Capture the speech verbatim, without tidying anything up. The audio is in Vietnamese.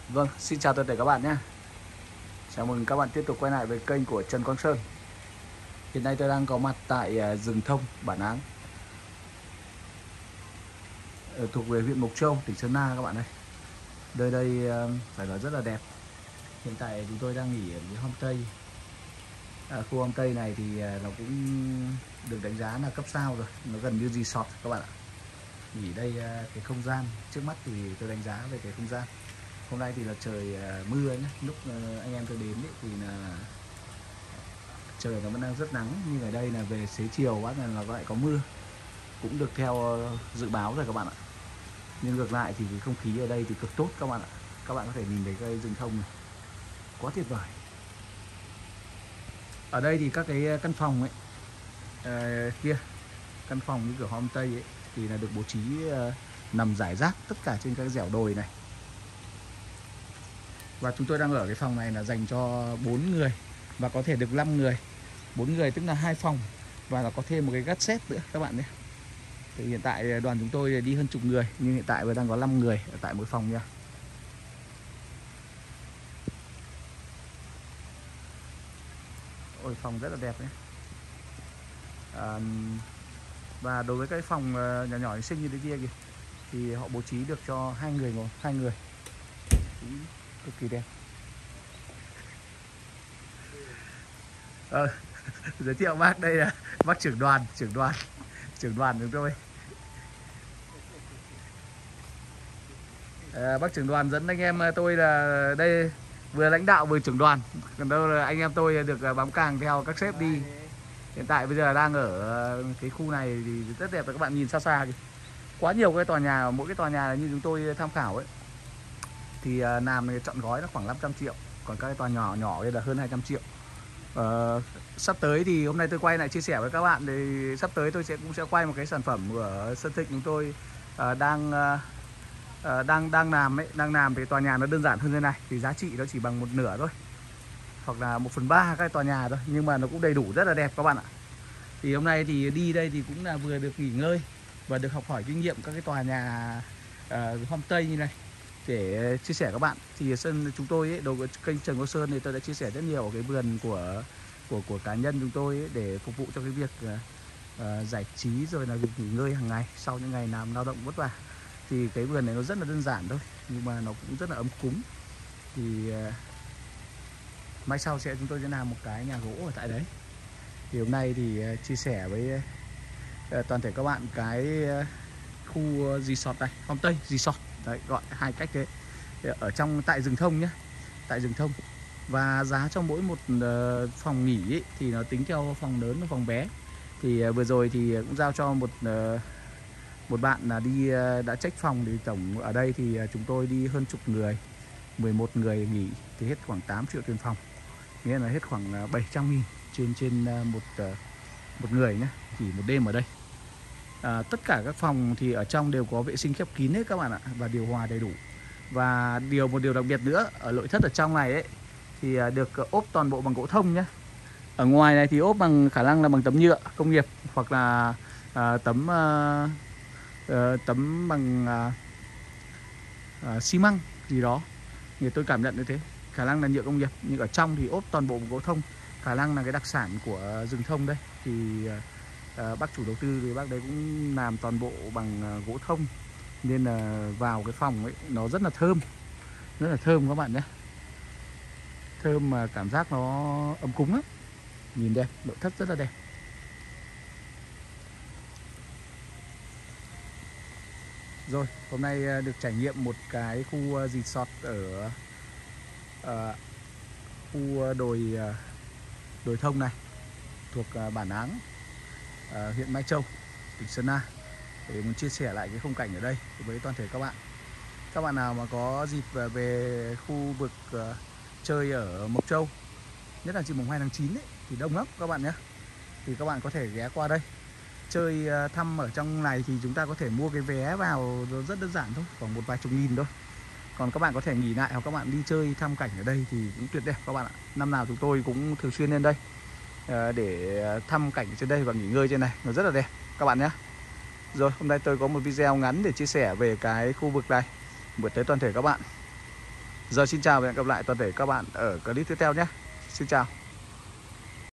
Vâng, xin chào tất cả các bạn nhé. Chào mừng các bạn tiếp tục quay lại với kênh của Trần Quang Sơn. Hiện nay tôi đang có mặt tại rừng thông Bản Áng, thuộc về huyện Mộc Châu, tỉnh Sơn La các bạn ơi. Nơi đây phải nói rất là đẹp. Hiện tại chúng tôi đang nghỉ ở cái homestay. À, khu homestay này thì nó cũng được đánh giá là cấp sao rồi, nó gần như resort các bạn ạ. Nghỉ đây cái không gian trước mắt thì tôi đánh giá về cái không gian. Hôm nay thì là trời mưa nhé. Lúc anh em tôi đến ấy, thì là trời nó vẫn đang rất nắng, nhưng ở đây là về xế chiều bắt là nó lại có mưa, cũng được theo dự báo rồi các bạn ạ. Nhưng ngược lại thì cái không khí ở đây thì cực tốt các bạn ạ. Các bạn có thể nhìn thấy cây rừng thông này, quá tuyệt vời. Ở đây thì các cái căn phòng ấy uh, kia căn phòng như kiểu homestay ấy thì là được bố trí uh, nằm rải rác tất cả trên các dẻo đồi này. Và chúng tôi đang ở cái phòng này là dành cho bốn người và có thể được năm người. bốn người tức là hai phòng và là có thêm một cái gác xếp nữa các bạn nhé. Thì hiện tại đoàn chúng tôi đi hơn chục người, nhưng hiện tại vừa đang có năm người ở tại mỗi phòng nha. Ôi, phòng rất là đẹp đấy. À, và đối với cái phòng nhỏ nhỏ xinh như thế kia kìa thì họ bố trí được cho hai người ngồi, hai người cũng cực kỳ đẹp. Ờ, giới thiệu bác, đây là bác trưởng đoàn, trưởng đoàn, trưởng đoàn chúng tôi. À, bác trưởng đoàn dẫn anh em tôi là đây vừa lãnh đạo vừa trưởng đoàn, còn đâu là anh em tôi được bám càng theo các sếp đi. Hiện tại bây giờ đang ở cái khu này thì rất đẹp, các bạn nhìn xa xa kìa. Quá nhiều cái tòa nhà, mỗi cái tòa nhà như chúng tôi tham khảo ấy thì làm này chọn gói nó khoảng năm trăm triệu, còn các cái tòa nhỏ nhỏ đây là hơn hai trăm triệu. Ờ, sắp tới thì hôm nay tôi quay lại chia sẻ với các bạn thì sắp tới tôi sẽ cũng sẽ quay một cái sản phẩm của Sơn Thịnh chúng tôi uh, đang uh, đang đang làm ấy, đang làm thì tòa nhà nó đơn giản hơn thế này thì giá trị nó chỉ bằng một nửa thôi, hoặc là một phần ba các tòa nhà thôi, nhưng mà nó cũng đầy đủ rất là đẹp các bạn ạ. Thì hôm nay thì đi đây thì cũng là vừa được nghỉ ngơi và được học hỏi kinh nghiệm các cái tòa nhà uh, homestay như này để chia sẻ các bạn. Thì sân chúng tôi ấy, đầu kênh Trần Quang Sơn thì tôi đã chia sẻ rất nhiều cái vườn của của của cá nhân chúng tôi ấy, để phục vụ cho cái việc uh, giải trí rồi là việc nghỉ ngơi hàng ngày sau những ngày làm lao động vất vả. Thì cái vườn này nó rất là đơn giản thôi, nhưng mà nó cũng rất là ấm cúng. Thì uh, mai sau sẽ chúng tôi sẽ làm một cái nhà gỗ ở tại đấy. Thì hôm nay thì uh, chia sẻ với uh, toàn thể các bạn cái uh, khu resort này, homestay resort đấy, gọi hai cách thế, ở trong tại rừng thông nhé, tại rừng thông. Và giá cho mỗi một uh, phòng nghỉ ấy, thì nó tính theo phòng lớn và phòng bé. Thì uh, vừa rồi thì cũng giao cho một uh, một bạn là đi uh, đã check phòng, thì tổng ở đây thì uh, chúng tôi đi hơn chục người, mười một người nghỉ thì hết khoảng tám triệu tiền phòng, nghĩa là hết khoảng uh, bảy trăm nghìn trên trên uh, một uh, một người nhé, chỉ một đêm ở đây. À, tất cả các phòng thì ở trong đều có vệ sinh khép kín hết các bạn ạ, và điều hòa đầy đủ. Và điều một điều đặc biệt nữa, ở nội thất ở trong này ấy thì được ốp toàn bộ bằng gỗ thông nhé. Ở ngoài này thì ốp bằng khả năng là bằng tấm nhựa công nghiệp, hoặc là à, tấm à, à, tấm bằng à, à, xi măng gì đó, thì tôi cảm nhận như thế, khả năng là nhựa công nghiệp. Nhưng ở trong thì ốp toàn bộ bằng gỗ thông, khả năng là cái đặc sản của rừng thông đây. Thì à, bác chủ đầu tư thì bác đấy cũng làm toàn bộ bằng gỗ thông, nên là vào cái phòng ấy nó rất là thơm, rất là thơm các bạn nhé. Thơm mà cảm giác nó ấm cúng lắm. Nhìn đẹp, nội thất rất là đẹp. Rồi, hôm nay được trải nghiệm một cái khu resort ở uh, khu đồi uh, đồi thông này, thuộc uh, Bản Áng, uh, huyện Mai Châu, tỉnh Sơn La, để muốn chia sẻ lại cái khung cảnh ở đây với toàn thể các bạn. Các bạn nào mà có dịp về khu vực uh, chơi ở Mộc Châu, nhất là dịp mùng hai tháng chín ấy, thì đông lắm các bạn nhé. Thì các bạn có thể ghé qua đây chơi uh, thăm. Ở trong này thì chúng ta có thể mua cái vé vào rất đơn giản thôi, khoảng một vài chục nghìn thôi. Còn các bạn có thể nghỉ lại, hoặc các bạn đi chơi thăm cảnh ở đây thì cũng tuyệt đẹp các bạn ạ. Năm nào chúng tôi cũng thường xuyên lên đây uh, để thăm cảnh trên đây và nghỉ ngơi trên này, nó rất là đẹp các bạn nhé. Rồi, hôm nay tôi có một video ngắn để chia sẻ về cái khu vực này gửi tới toàn thể các bạn. Giờ xin chào và hẹn gặp lại toàn thể các bạn ở clip tiếp theo nhé. Xin chào.